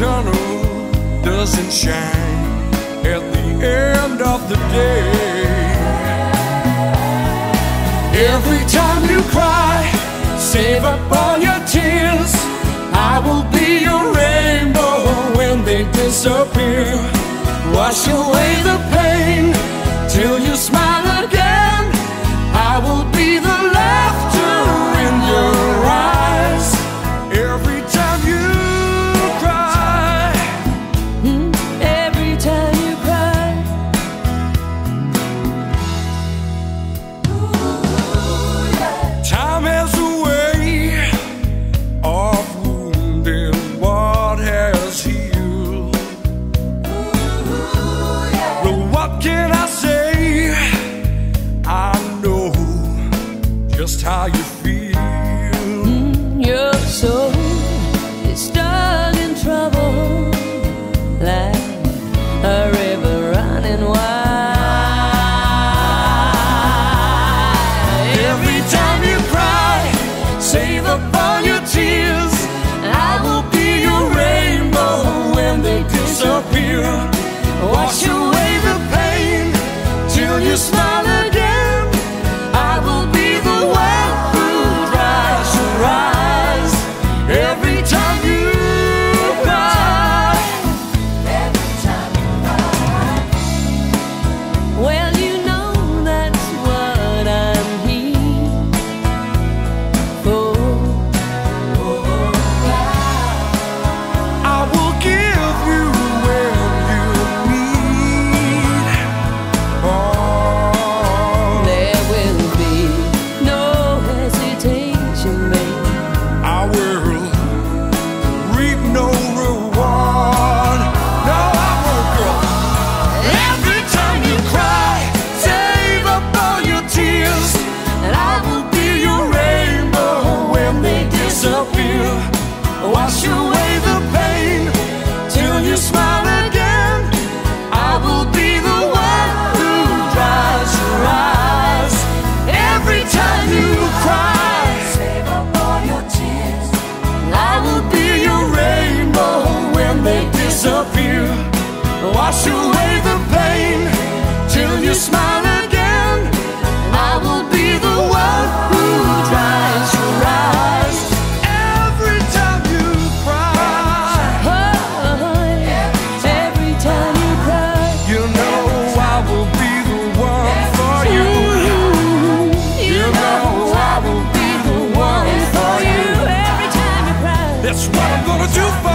tunnel doesn't shine at the end of the day. Every time you cry, save up all your tears. I will be your rainbow when they disappear. Wash away the pain till you smile again. I will be the laughter in your eyes. Every time you cry, every time you cry. Time has a way of wounding what has healed. Well, what can I say? I know just how you feel. Your soul is stuck in trouble, like a river running wide. Every time you cry, save up all your tears. I will be your rainbow when they disappear. Wash away the pain till you smile again. I will be the one who dries your eyes. Every time you cry, every time you cry. Well, you know that's what I'm here for. I will give you when you need. Oh, There will be no hesitation, babe. I will reap no reward. No, I won't, girl. Every time you cry, save up all your tears, and I will be your rainbow when they disappear. Wash away the pain till you smile again. I will be the one who dries your eyes. Every time you cry, save up all your tears. I will be your rainbow when they disappear. Wash away the pain till you smile again. I will be the one who dries your eyes. Every time you cry, Every time you cry, you know I will be the one for you. You know I will be the one for you. every time you cry. That's what I'm gonna do for